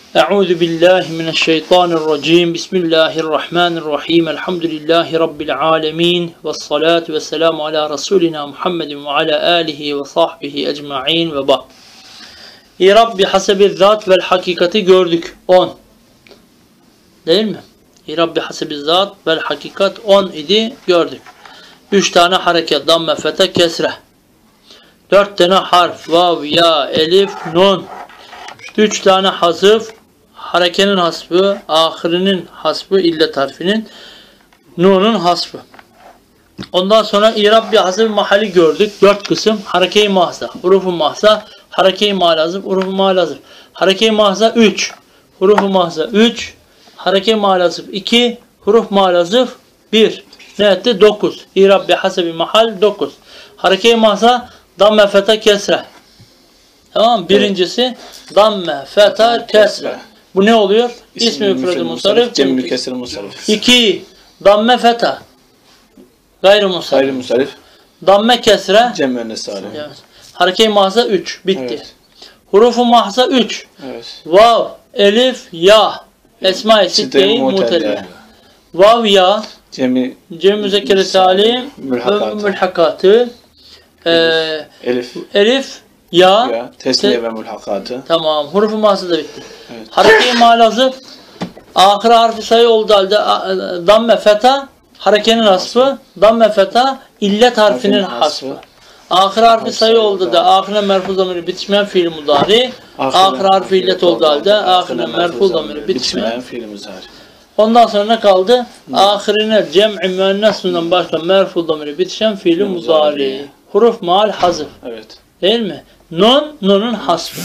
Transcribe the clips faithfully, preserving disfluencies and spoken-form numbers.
Euzu billahi mineşşeytanirracim. Bismillahirrahmanirrahim. Elhamdülillahi rabbil alamin. Ves salatu vesselamu ala rasulina Muhammedin ve ala alihi ve sahbihi ecmaîn ve ba'd. İrab bi hasebi zat vel hakikati gördük. on. Değil mi? İrab bi hasebi zat vel hakikat on idi, gördük. üç tane hareket, damme, fete, kesre. dört tane harf, vav, ya, elif, nun. üç tane hazıf, harekenin hasbı, ahirinin hasbı, illet harfinin, nunun hasbı. Ondan sonra İrab bi hasebi mahalli gördük. dört kısım. Hareke-i mahza, hurufu mahza, hareke-i malazif, hurufu malazif. Hareke-i mahza üç, hurufu mahza üç, hareke-i malazif iki, huruf malazif bir. Ne etti? dokuz. İrab bi hasebi mahal dokuz. Hareke-i mahza damme, feta, kesre. Tamam mı? Birincisi damme, feta, kesre. Bu ne oluyor? İsmi müfredi musarrif, cem mükessir musarrif. iki. Damme, feta, gayri musarrif. Gayri musarrif. Damme, kesre, Cem müennes salim. evet. Hareke-i mahza üç. Bitti. Evet. Hurufu mahza üç. Evet. Vav, elif, ya. Esma-i sitte-i mutelle. Vav, ya. Cemi Cem müzekkeri salim. Mülhakatı. Mülhakatı. Ee, elif. elif, ya. Ya. Tesniye ve mülhakatı. Tamam. Hurufu mahza da bitti. Evet. Hareke-i malazif. Ahir harfi sayı olduğu halde damme, feta, harekenin hasbı, damme, feta, illet harfinin hasbı. Ahir harfi sayı oldu da ahirine merfu zamiri bitişmeyen fiil mudari, ahir harfi illet olduğu halde ahirine merfu zamiri bitişmeyen fiil mudari. Ondan sonra ne kaldı? Ahirine cem'i müennesundan başka merfu zamiri bitişen fiil mudari. Huruf maal hazıf. Evet. Değil mi? Nun, nunun hasbı.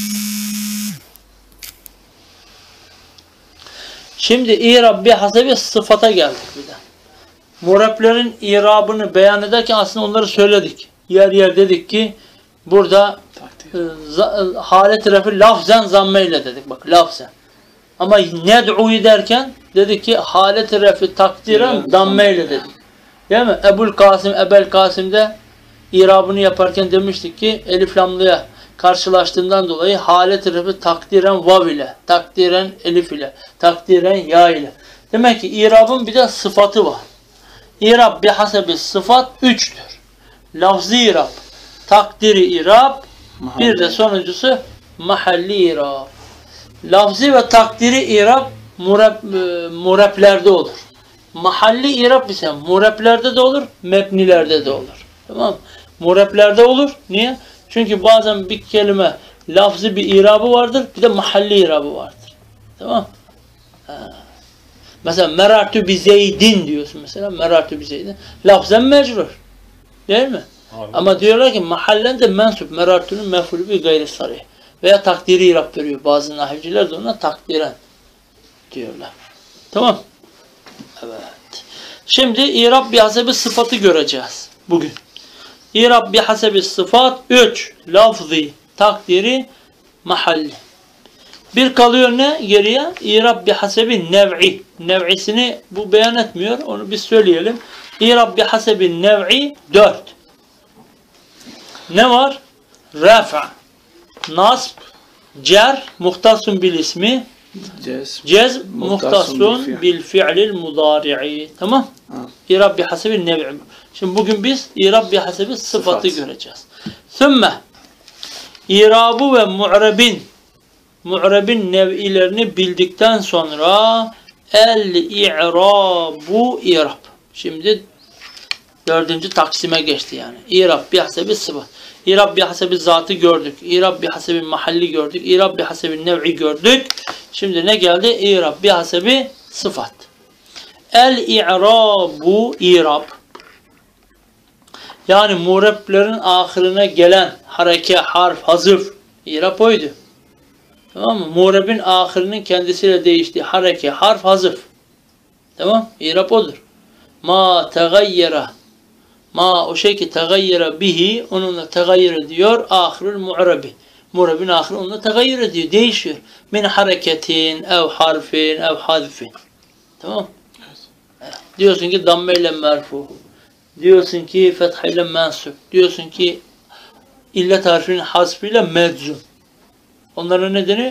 Şimdi İrab bi hasebi sıfata geldik bir de. Murablerin İrabını beyan ederken aslında onları söyledik. Yer yer dedik ki burada e, halet-i refi lafzen zammeyle dedik. Bak lafzen. Ama ned'u'yu derken dedik ki halet-i refi takdiren dammeyle dedik. Değil mi? Ebul Kasım, Ebel Kasım'da İrabını yaparken demiştik ki elif lamlıya karşılaştığından dolayı halet-i refi takdiren vav ile, takdiren elif ile, takdiren ya ile. Demek ki İrab'ın bir de sıfatı var. İrab bi hasebi sıfat üçtür. Lafzi İrab, takdiri İrab, mahalli. Bir de sonuncusu mahalli İrab. Lafzi ve takdiri İrab murab, murablerde olur. Mahalli İrab ise murablerde de olur, mebnilerde de olur. Tamam mı? Murablerde olur. Niye? Çünkü bazen bir kelime lafzi bir irabı vardır, bir de mahalli irabı vardır. Tamam? Ha. Mesela merartu bi zeydin diyorsun mesela. Merartu bi zeydin. Lafzen mecrur. Değil mi? Abi. Ama diyorlar ki mahallen de mensup. Merartu'nun mef'ulü bi gayri sarih. Veya takdiri irab veriyor. Bazı nahivciler de ona takdiren diyorlar. Tamam? Evet. Şimdi İrab bi hasebi sıfatı göreceğiz bugün. İrab bi hasebi sıfat üç. Lafzi, takdiri, mahalli. Bir kalıyor ne geriye? İrab bi hasebi nev'i. Nev'isini bu beyan etmiyor. Onu biz söyleyelim. İrab bi hasebi nev'i dört. Ne var? Rafa, nasb, cer, muhtasun bil ismi, Cez, cez muhtasun bil fi'lil mudari'i. Tamam? Ha. İrab bi hasebi nev'i. Şimdi bugün biz İrab bi hasebi sıfatı Sıfat. göreceğiz. Sümme İrabu ve mu'rebin mu'rebin nev'ilerini bildikten sonra el-i'rabu İrab. Şimdi dördüncü taksime geçti yani. İrab bi hasebi sıfat. İrab bi hasebi zatı gördük. İrab bi hasebi mahalli gördük. İrab bi hasebi nev'i gördük. Şimdi ne geldi? İrab bi hasebi sıfat. El-i'rabu İrab. Yani murablerin ahirine gelen hareke, harf, hazıf İrab oydu. Tamam mı? Murabin ahirinin kendisiyle değiştiği hareke, harf, hazıf. Tamam? İrab odur. Ma tegayyera. Ma o şey ki tegayyera bihi onunla tegayyir ediyor. Ahirul mu'rabi. Murabin ahiri onunla tegayyir ediyor. Değişiyor. Min hareketin, ev harfin, ev hazfin. Tamam? Evet. Diyorsun ki dammeyle merfu. Diyorsun ki fethayla mensup. Diyorsun ki illet harfinin hasbiyle meczum. Onların nedeni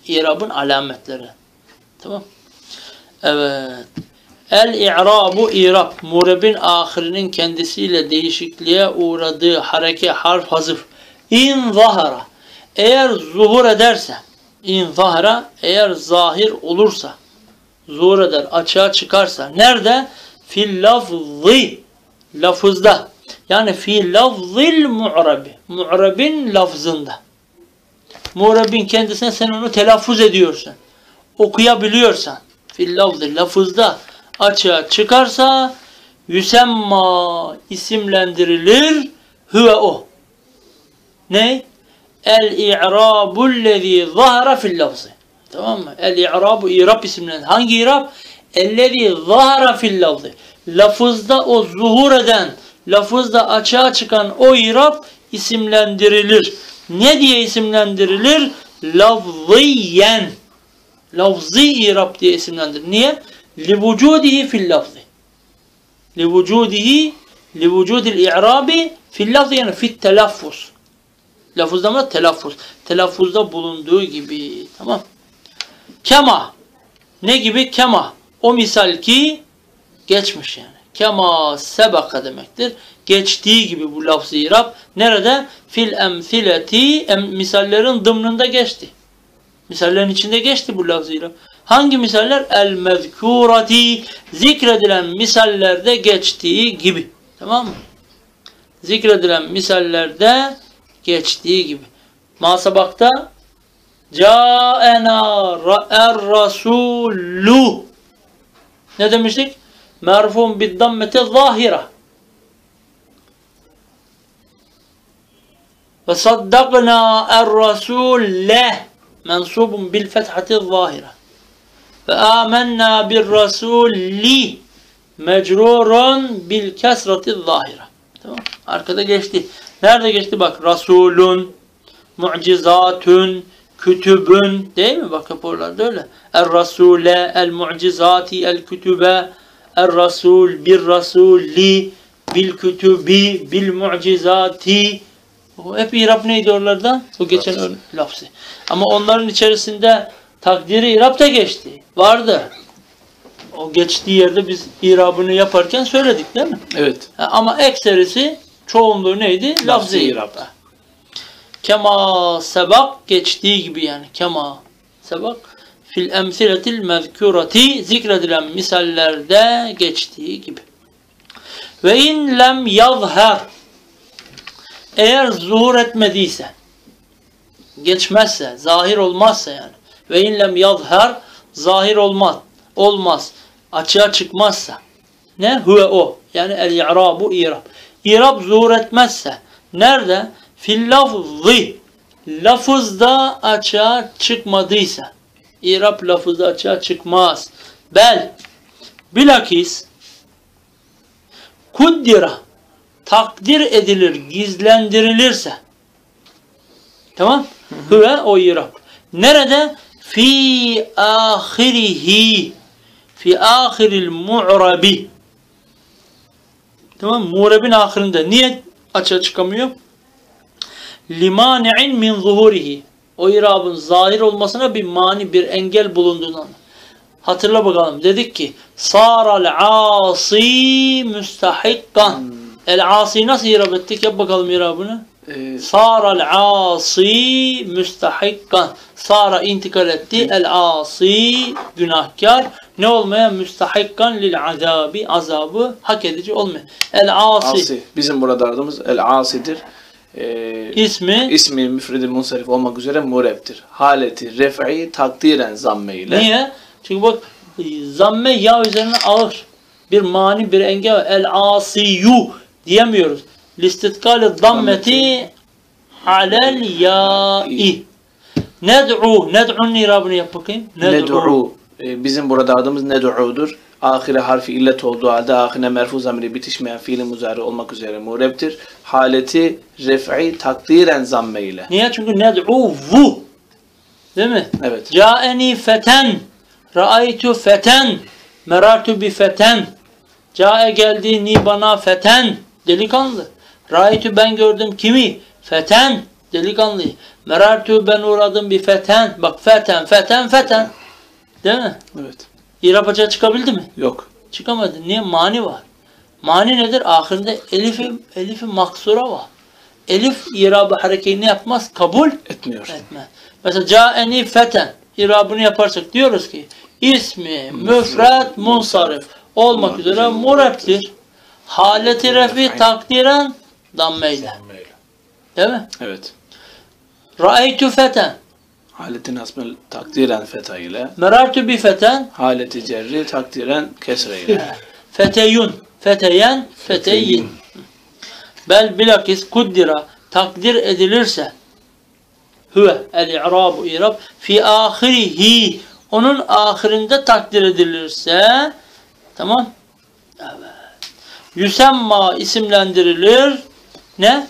İrabın alametleri. Tamam. Evet. El-i'rabu i'rab. Murebin ahirinin kendisiyle değişikliğe uğradığı hareke, harf, hazıf. İn zahara. Eğer zuhur ederse, in zahara, eğer zahir olursa, zuhur eder, açığa çıkarsa. Nerede? Fil lafzı. Lafızda. Yani fi lafzil mu'rabi. Mu'rabin lafzında. Mu'rabin kendisine sen onu telaffuz ediyorsan, okuyabiliyorsan, fil lafzı, lafızda açığa çıkarsa yüsemma, isimlendirilir, huve o. Ne? El-i'rabullezî zahara fil lafzı. Tamam mı? El-i'rabu i'rab isimlendir. Hangi i'rab? Ellezî zahara fil lafzı. Lafızda o zuhur eden, lafızda açığa çıkan o i'rab isimlendirilir. Ne diye isimlendirilir? Lafziyen. Lafzi i'rab diye isimlendirilir. Niye? Livucudihi fil lafzi. Livucudihi livücudil i'rabi fil lafzi, yani fit telaffuz. Lafızda mı? Telaffuz. Telaffuzda bulunduğu gibi. Tamam. Kema. Ne gibi? Kema. O misal ki geçmiş yani. Kema sebaka demektir. Geçtiği gibi bu lafz-ı i'rab. Nerede? Fil emsileti, em, misallerin dımnında geçti. Misallerin içinde geçti bu lafz-ı i'rab. Hangi misaller? El mezkurati, zikredilen misallerde geçtiği gibi. Tamam mı? Zikredilen misallerde geçtiği gibi. Masabakta Câena er-rasûlü. Ne demiştik? Merfûn bid-dammeti zâhira. Ve saddakna er-rasûle mensûbun bil-fethati zâhira. Ve âmennâ bir-rasûli mecrûrun bil-kesrati zâhira. Tamam. Arkada geçti. Nerede geçti? Bak. Rasulun, mu'cizatun, kütübün, değil mi? Bak hep oralarda öyle. Er-rasule, el-mu'cizati, el-kütübe, er-rasul, bir-rasuli, bil-kütübi, bil-mu'cizati. Hep İrab neydi oralarda? O geçen lafzı. Ama onların içerisinde takdiri İrab da geçti. Vardı. O geçtiği yerde biz İrabını yaparken söyledik değil mi? Evet. Ama ekserisi, çoğunluğu neydi? Lafz-ı İrab. Kema sebak, geçtiği gibi yani. Kema sebak fil emsiletil mezkurati, zikredilen misallerde geçtiği gibi. Ve in lem yazher, eğer zuhur etmediyse, geçmezse, zahir olmazsa yani. Ve in lem yazher, zahir olmaz, olmaz, açığa çıkmazsa. Ne? Huve o. Yani el-i'rabu i'rab. İrab zuhur etmezse. Nerede? Fil lafzı. Lafızda açığa çıkmadıysa. İrab lafızda açığa çıkmaz. Bel. Bilakis kuddira, takdir edilir, gizlendirilirse. Tamam? Huve o İrab. Nerede? Fi ahirihi. Fi ahiril mu'rabi. Tamam mı? Mu'rabin ahirinde. Niye açığa çıkamıyor? Limani'in min zuhurihi. O İrabın zahir olmasına bir mani, bir engel bulunduğundan. Hatırla bakalım. Dedik ki Sâral âsî müstahikkan. Hmm. El âsî nasıl İrab ettik? Yap bakalım İrabını. Ee, Sâral âsî müstahikkan. Sâra intikal etti. El âsî günahkar. Ne olmaya? Müstahikkan lil azabi. Azabı hak edici olmaya. El âsî. Bizim burada aradığımız el âsidir. Ee, ismi ismi müfredi munsarif olmak üzere murebdir. Haleti ref'i takdiren zamme ile. Niye? Çünkü bak zamme ya üzerine ağır. Bir mani, bir engel. El-asiyu diyemiyoruz. Listitkal dammeti alel ya'i. Ned'u. Ned'u'nun irabını yap bakayım. Ned'u. Ee, bizim burada adımız ned'u'dur. Ahire harfi illet olduğu halde ahine merfu zamiri bitişmeyen fiili muzari olmak üzere murebdir. Haleti ref'i takdiren zamme ile. Niye? Çünkü ned'u vu. Değil mi? Evet. Câeni feten. Ra'aytu feten. Merartu bi feten. Câe geldi ni bana feten. Delikanlı. Ra'aytu ben gördüm kimi? Feten. Delikanlıyı. Merartu ben uğradım bir feten. Bak feten, feten, feten. Değil mi? Evet. İrab açığa çıkabildi mi? Yok. Çıkamadı. Niye? Mani var. Mani nedir? Ahirinde elifi, elifi maksura var. Elif irabı harekeyi ne yapmaz? Kabul Etmiyor. etmez. Mesela caeni feten irabını yaparsak diyoruz ki ismi müfred munsarif olmak üzere mureptir. Haleti refi takdiren dammeyle. Değil mi? Evet. Ra'eytu feten. Haleti nasbı takdiren feta ile. Merartu bi feten. Haleti cerri takdiren kesre ile. Feteyun. Feteyen. Feteyin. Bel bilakis kuddira takdir edilirse huve el-i'rabu i'rab fi ahirihi onun ahirinde takdir edilirse tamam. Evet. Yüsemma isimlendirilir ne?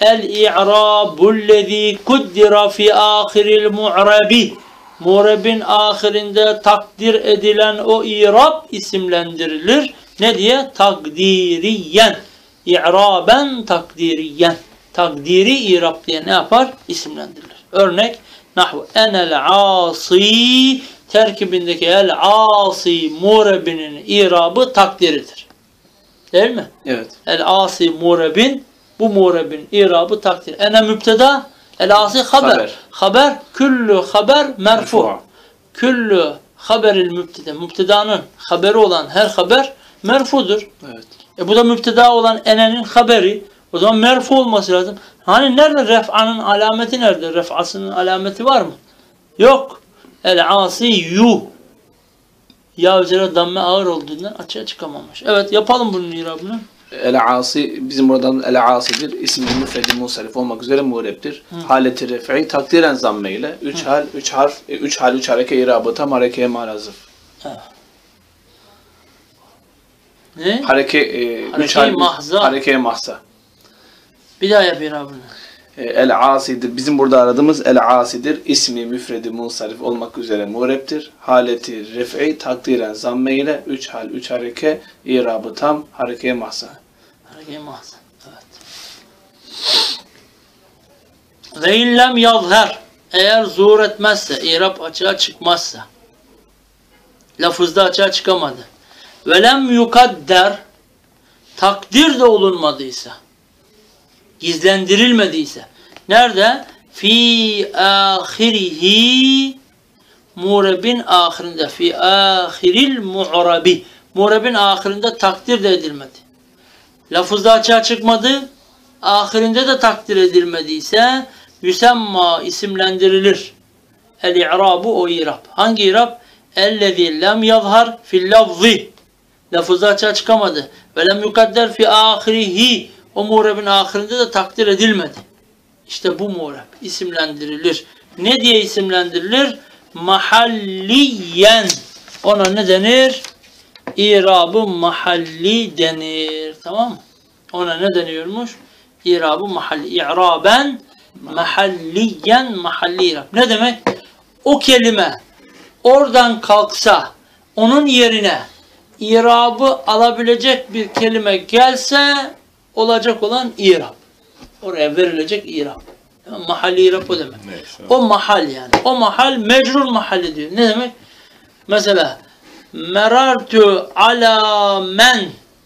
El-i'rabullezî kuddira fi ahiril mu'rabi mu'rabin ahirinde takdir edilen o i'rab isimlendirilir. Ne diye? Takdiriyen. İ'raben takdiriyen. Takdiri i'rab diye ne yapar? İsimlendirilir. Örnek nahvu enel asi terkibindeki el asi murebinin i'rabı takdiridir. Değil mi? Evet. El asi murebin bu murebin i'rabı takdir. Ene mübteda el asi haber. Haber. Haber küllü haber merfu. Merfu. Küllü haberil mübteda. Mübtedanın haberi olan her haber merfudur. Evet. E bu da müpteda olan enenin haberi. O zaman merfu olması lazım. Hani nerede ref'anın alameti nerede? Ref'asının alameti var mı? Yok. El-asi yu. Ya üzere damme ağır olduğundan açığa çıkamamış. Evet yapalım bunun irabını. El-asi bizim buradan el-asidir. İsmi müfredi munsarif olmak üzere muğreptir. Haleti ref'i takdiren zamme ile. Üç hal, üç harf, üç hal, üç hareke irabı tam harekeye malazır. Evet. Ne? Hareke, e, üç Hareke-i hal, mahza. harekeye mahza. Bir daha yap irabını. El-asidir. Bizim burada aradığımız el-asidir. İsmi müfredi munsarif olmak üzere muğreptir. Haleti ref'i takdiren zamme ile. Üç hal, üç hareke irabı tam harekeye mahza. Hareke-i mahza. Evet. Ve illem yazher. Eğer zuhur etmezse, irab açığa çıkmazsa, lafızda açığa çıkamadı. Ve lem yukadder, takdir de olunmadıysa, gizlendirilmediyse, nerede? Fi ahirihi, murebin ahirinde, fi ahiril mu'rabi, murebin ahirinde takdir de edilmedi. Lafızda açığa çıkmadı, ahirinde de takdir edilmediyse, yüsemma isimlendirilir. El-i'rabu o i'rab. Hangi i'rab? Ellezî lem yazhar fil lafzi. Lafızda açığa çıkamadı. Ve lem yukadder fi ahirihi. O muğrebin ahirinde de takdir edilmedi. İşte bu muğreb isimlendirilir. Ne diye isimlendirilir? Mahalliyen. Ona ne denir? İrab-ı mahalli denir. Tamam mı? Ona ne deniyormuş? İrab-ı mahalli. İ'raben mahalliyen mahalli irab. Ne demek? O kelime oradan kalksa onun yerine irabı alabilecek bir kelime gelse olacak olan irab. Oraya verilecek irab. Yani mahalli irab o demek. Neyse. O mahal yani. O mahal mecrur mahalli diyor. Ne demek? Mesela merartu ala men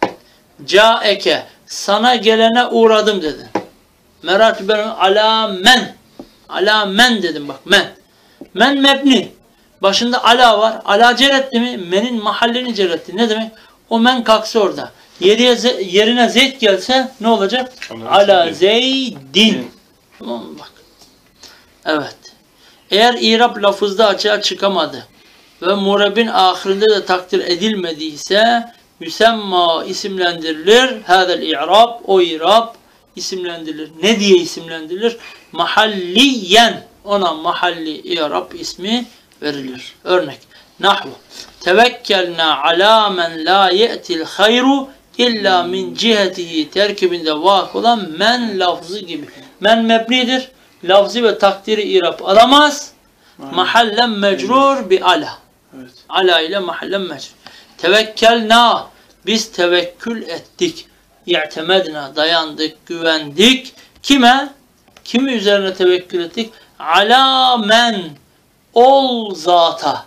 caeke sana gelene uğradım dedin. Merartu ben ala men ala men dedim bak men. Men mebni. Başında ala var. Ala ceretti mi? Men'in mahallini ceretti. Ne demek? O men kalksa orada. Yeriye, yerine zeyd gelse ne olacak? Ala zeydin. Tamam mı? Bak. Evet. Eğer irab lafızda açığa çıkamadı ve murebin ahirinde de takdir edilmediyse yüsemma isimlendirilir. Hâzel i'rab o i'rab isimlendirilir. Ne diye isimlendirilir? Mahalliyen. Ona mahalli i'rab ismi verilir. Örnek. Nahvu. Tevekkelna ala men la ye'til hayru illa min cihetihi terkibinde vak olan men lafzı gibi. Men mebnidir. Lafzı ve takdiri irab alamaz. Mahallen mecrur bi ala. Evet. Ala ile mahallen mecrur. Tevekkelna. Biz tevekkül ettik. İ'temedna. Dayandık, güvendik. Kime? Kimi üzerine tevekkül ettik? Ala men, ol zata.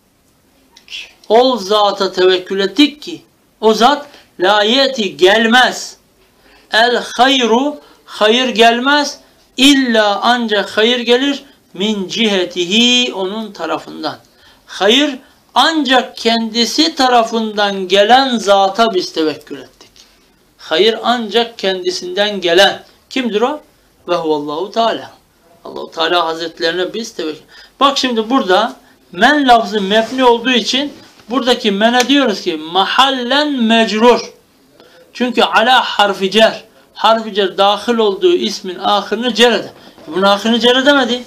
Ol zata tevekkül ettik ki o zat la yeti gelmez. El hayru, hayır gelmez. İlla ancak hayır gelir min cihetihi, onun tarafından. Hayır ancak kendisi tarafından gelen zata biz tevekkül ettik. Hayır ancak kendisinden gelen. Kimdir o? Ve huvallahu teala. Allah-u Teala Hazretlerine biz tevekkül. Bak şimdi burada men lafzı mebni olduğu için buradaki mene diyoruz ki mahallen mecrur. Çünkü ala harfi cer. Harfi cer dahil olduğu ismin ahırını cer eder. Bunun ahırını cer edemedi.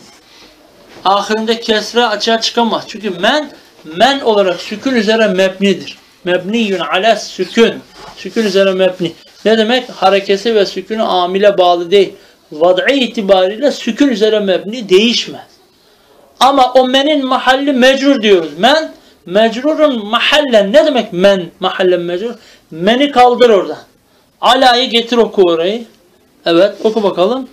Ahirinde kesre açığa çıkamaz. Çünkü men, men olarak sükun üzere mebnidir. Mebniyun ala sükun. Sükun üzere mebni. Ne demek? Harekesi ve sükunu amile bağlı değil. Vad'i itibariyle sükun üzere mebni değişmez. Ama o menin mahalli mecrur diyoruz. Men, mecrurun mahallen. Ne demek men, mahallen mecrur? Meni kaldır oradan. Ala'yı getir, oku orayı. Evet, oku bakalım.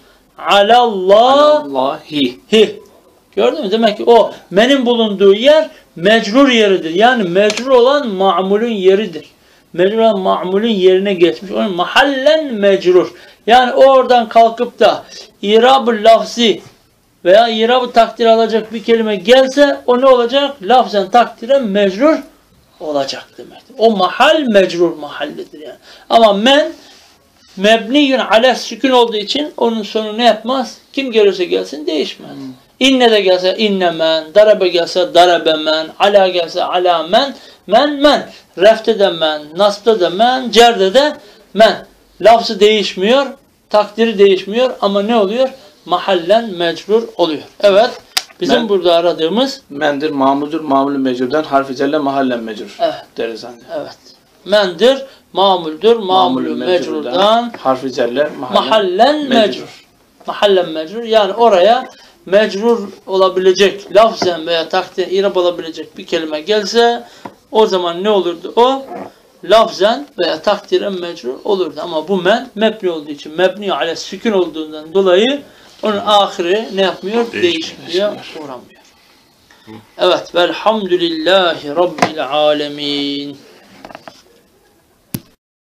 Alallahi. Hi. Gördün mü? Demek ki o menin bulunduğu yer mecrur yeridir. Yani mecrur olan ma'mulün yeridir. Mecrur olan ma'mulün yerine geçmiş. Onun mahallen mecrur. Yani oradan kalkıp da irab-ı lafzi veya irab-ı takdir alacak bir kelime gelse o ne olacak? Lafzen takdiren mecrur olacak demektir. O mahal mecrur mahalledir yani. Ama men mebniyün ala sükun olduğu için onun sonu ne yapmaz? Kim gelirse gelsin değişmez. Hmm. İnne de gelse inne men, darabe gelse darabe men, ala gelse ala men, men men. Refte de men, nasbda da men, cerde de men. Lafzı değişmiyor, takdiri değişmiyor ama ne oluyor? Mahallen mecrur oluyor. Evet. Bizim men, burada aradığımız mendir, mamudur, mamulü mecrurdan harfi celle mahallen mecrur. Evet. Deriz anne. Evet. Mendir, mamuldur, mamulü mecrurdan harfi celle mahallen, mahallen mecrur. mecrur. Mahallen mecrur. Yani oraya mecrur olabilecek, lafzen veya takdir irab olabilecek bir kelime gelse o zaman ne olurdu o? Lafzen veya takdiren mecrur olurdu. Ama bu men mebni olduğu için, mebni ala sükun olduğundan dolayı onun ahiri ne yapmıyor? Değişmiyor, uğramıyor. Evet. Velhamdülillahi Rabbil alemin.